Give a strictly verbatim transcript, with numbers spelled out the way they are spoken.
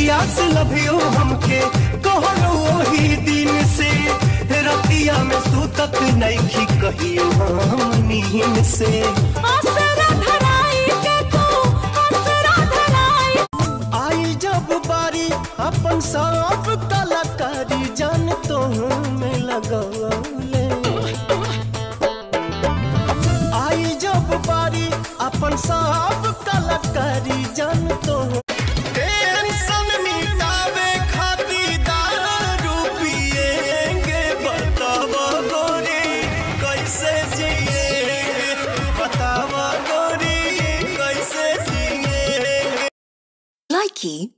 अखिया से लभियो हमके कहलो वही दिन से रतिया में सुतत नइखी कहियो हम नींद से आसरा धराई के तू आसरा धराई आई जब बारी अपन सब कलाकारी जान तो में लगौले आई जब बारी अपन सब कलाकारी जान तो टेंशन मिटावे खातिर दारू पिएंगे बतावा गोरी कैसे जिएंगे बतावा गोरी कैसे जिएंगे। Likey